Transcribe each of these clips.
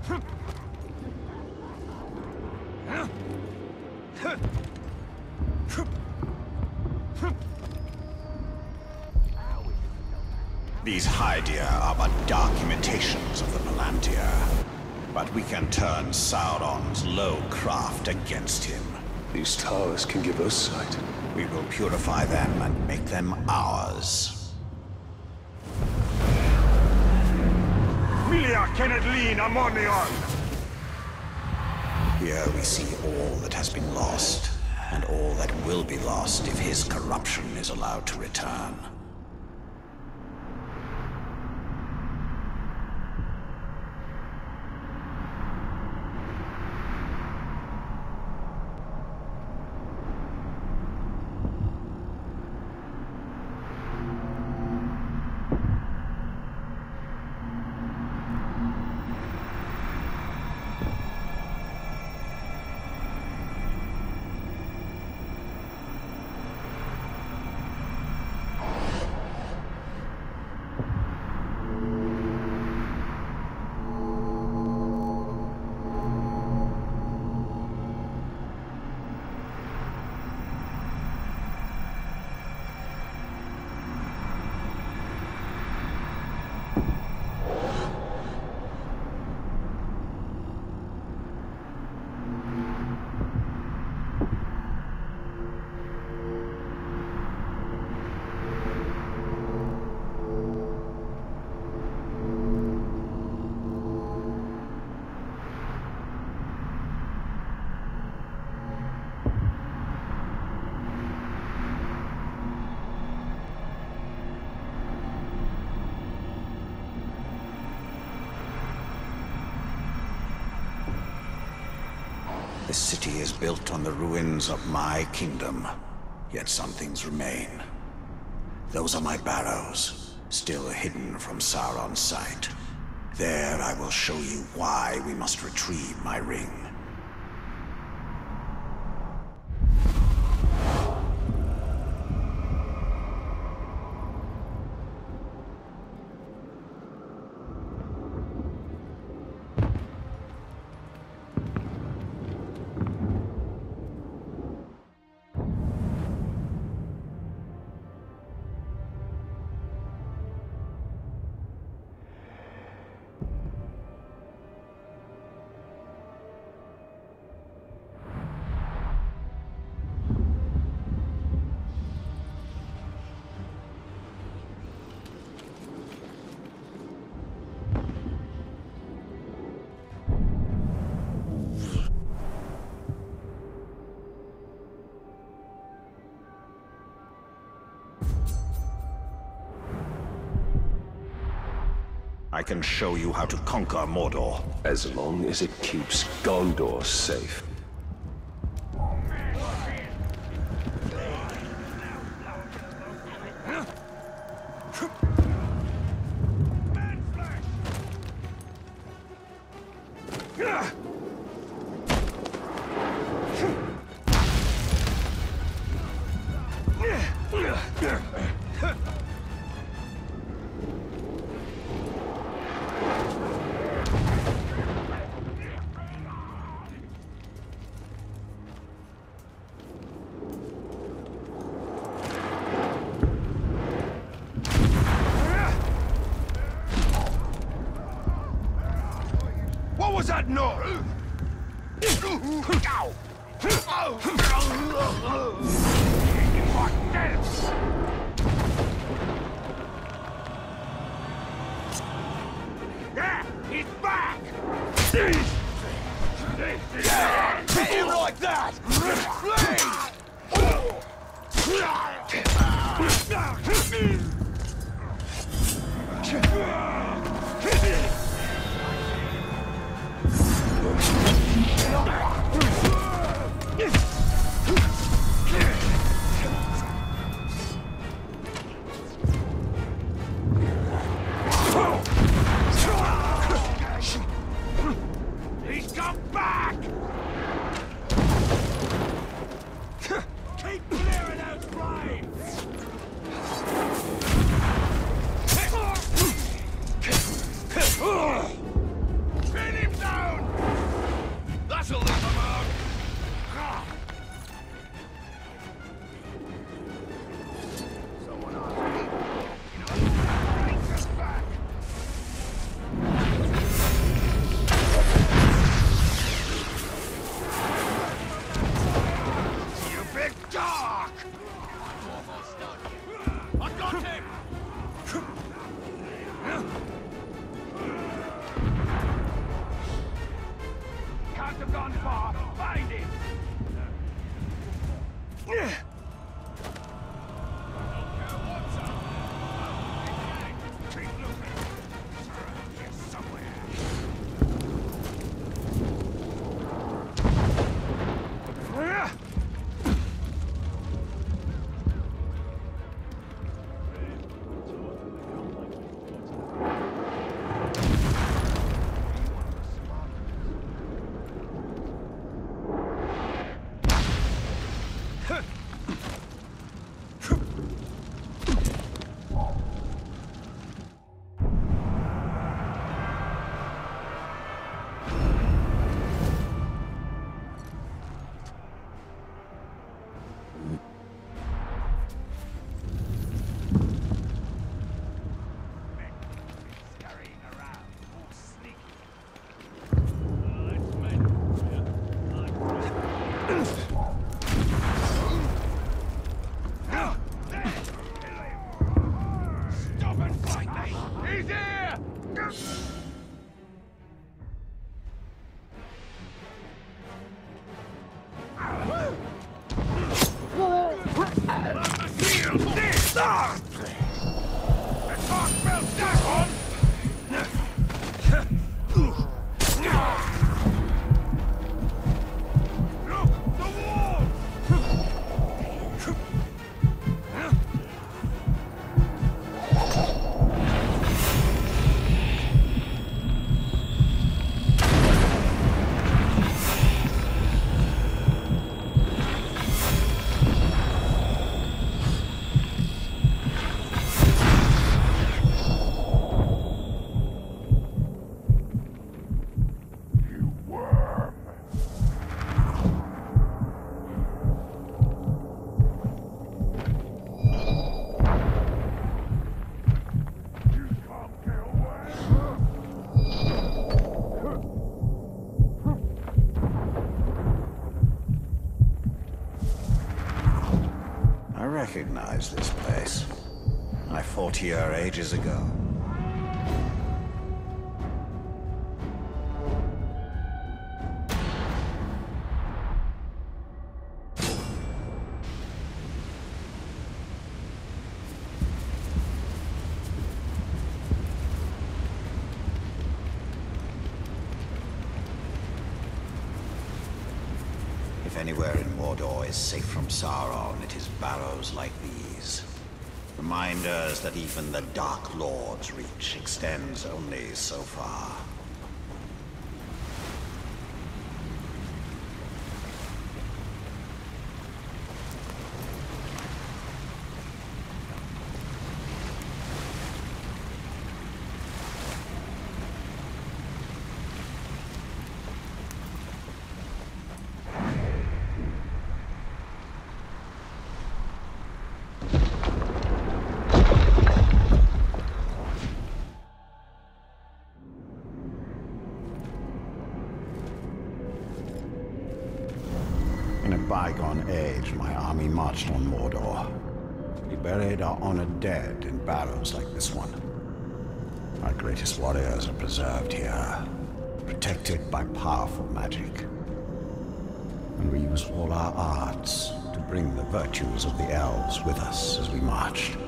These Hydia are but dark imitations of the Palantir. But we can turn Sauron's low craft against him. These towers can give us sight. We will purify them and make them ours. Milia Kenedlin Amonion! Here we see all that has been lost, and all that will be lost if his corruption is allowed to return. This city is built on the ruins of my kingdom, yet some things remain. Those are my barrows, still hidden from Sauron's sight. There I will show you why we must retrieve my ring. I can show you how to conquer Mordor. As long as it keeps Gondor safe. What was that noise? Yeah, he's back! Hit him like that! He's come back! on fire! Find him! Keep looking. He's somewhere. I recognize this place. I fought here ages ago. If anywhere in Mordor is safe from Sauron, it is barrows like these. Reminders that even the Dark Lord's reach extends only so far. In a bygone age, my army marched on Mordor. We buried our honored dead in barrows like this one. Our greatest warriors are preserved here, protected by powerful magic. And we used all our arts to bring the virtues of the elves with us as we marched.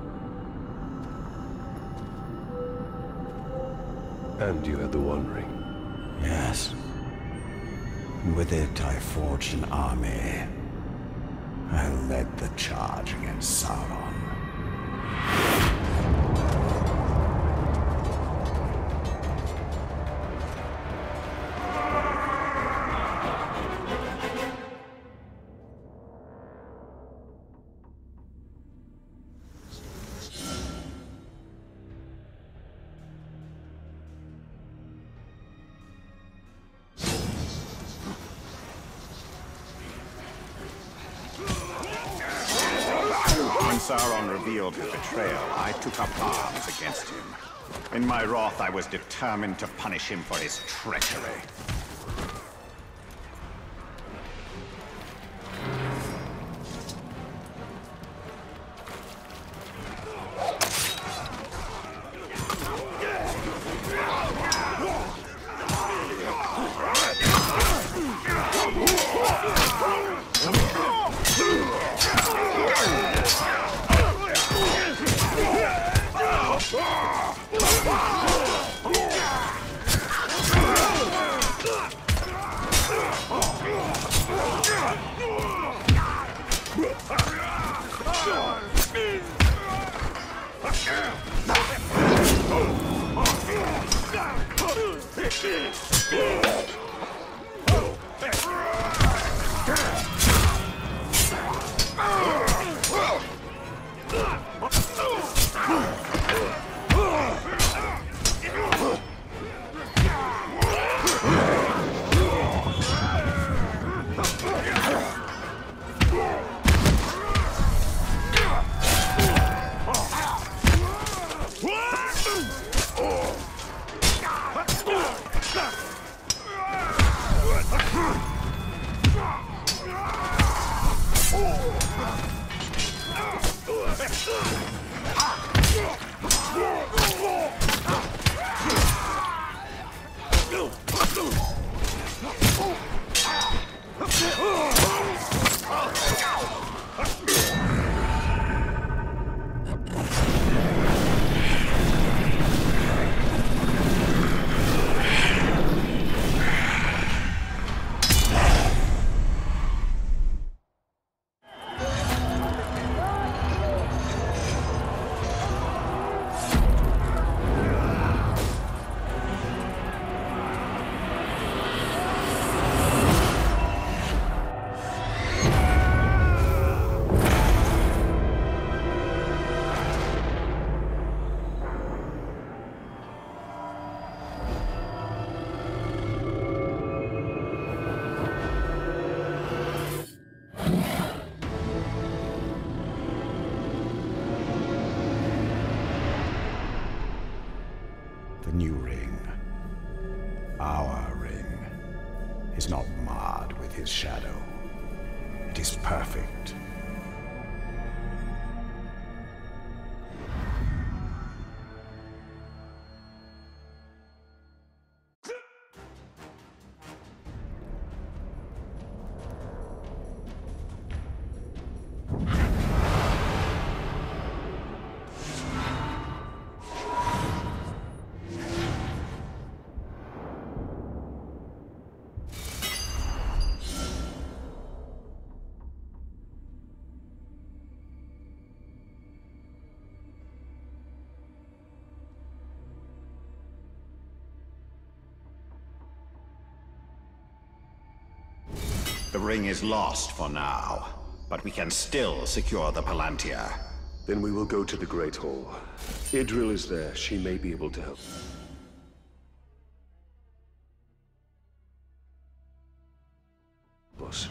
And you had the One Ring. Yes. And with it, I forged an army. I led the charge against Sauron. When Sauron revealed his betrayal, I took up arms against him. In my wrath, I was determined to punish him for his treachery. The new ring, our ring, is not marred with his shadow. It is perfect. The ring is lost for now, but we can still secure the Palantir. Then we will go to the Great Hall. Idril is there. She may be able to help. Boss.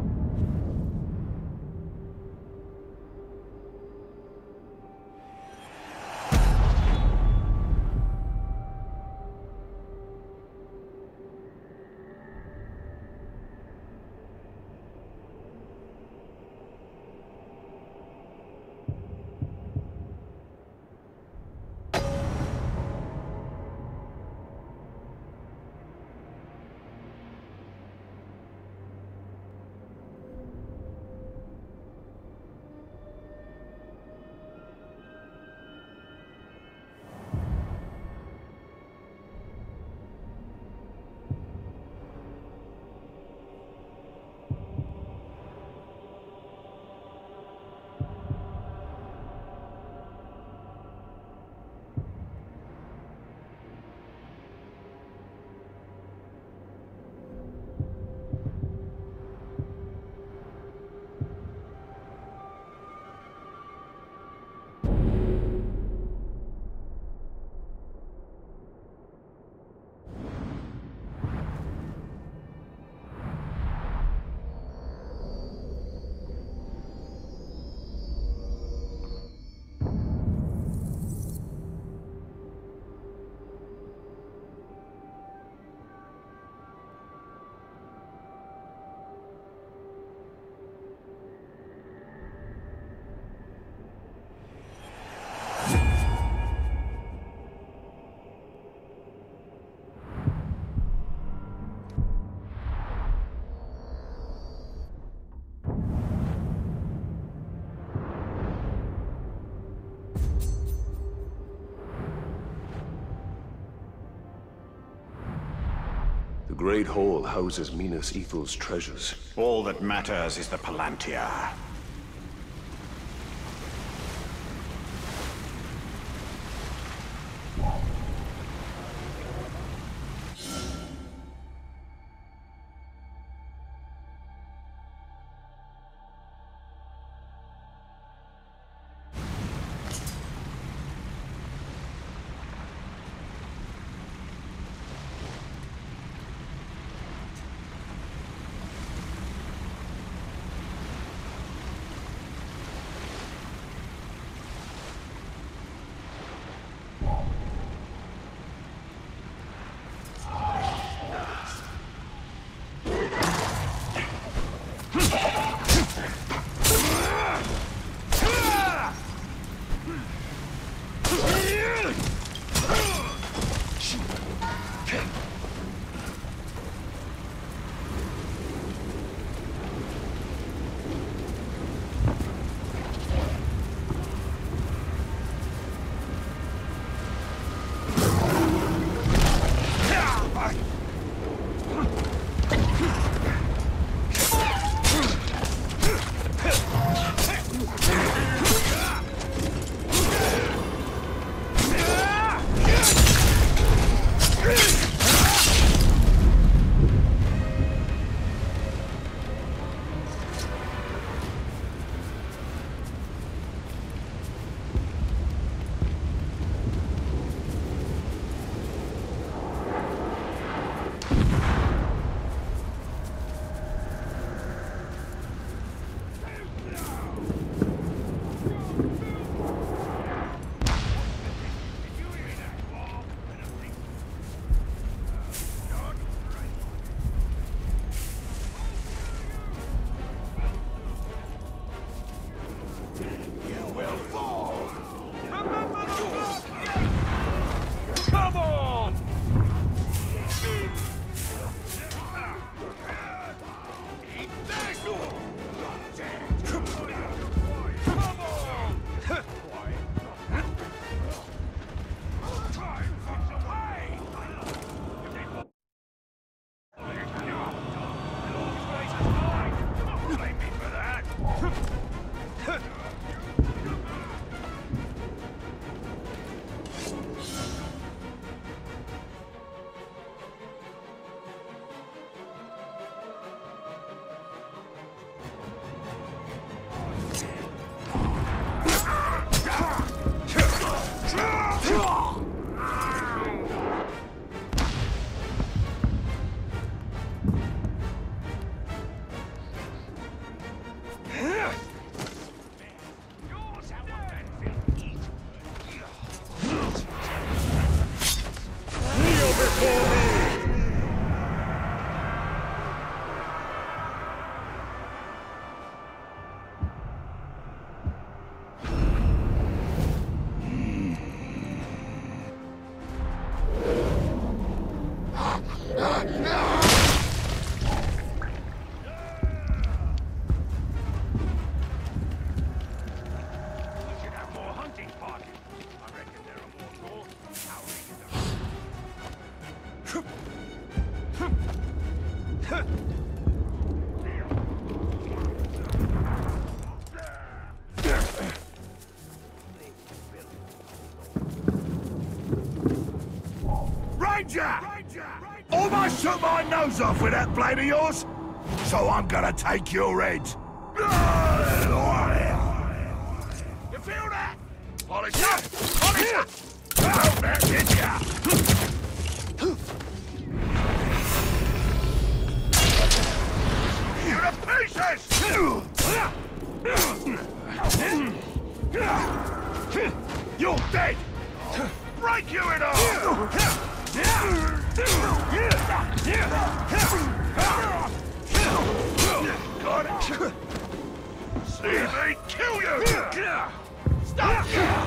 The Great Hall houses Minas Ethel's treasures. All that matters is the Palantir. Ranger! Almost took my nose off with that blade of yours, so I'm gonna take your head. You feel that? Polish up! Polish up! Oh, that did ya! You're to pieces! You're dead! Break you in half! Got it! See me kill you! Stop!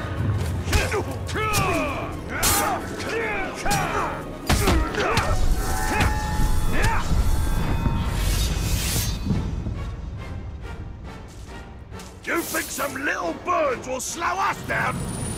You think some little birds will slow us down?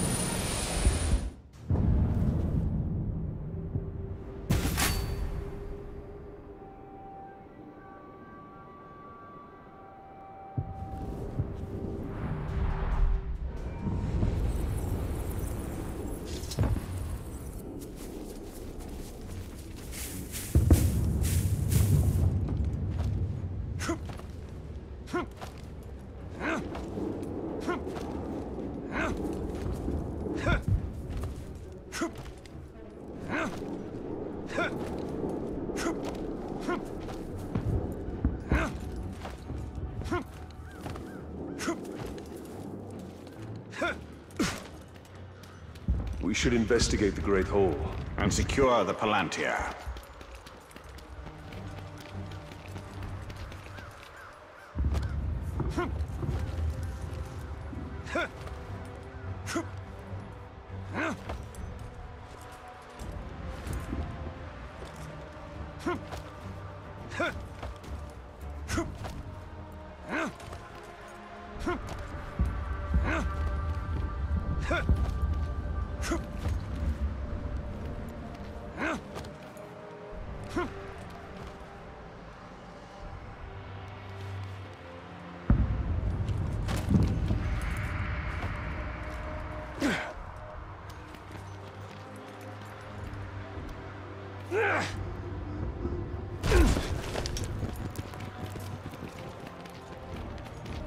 We should investigate the Great Hall. And secure the Palantir.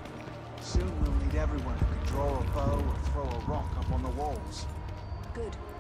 Soon we'll need everyone who can draw a bow or throw a rock up on the walls. Good.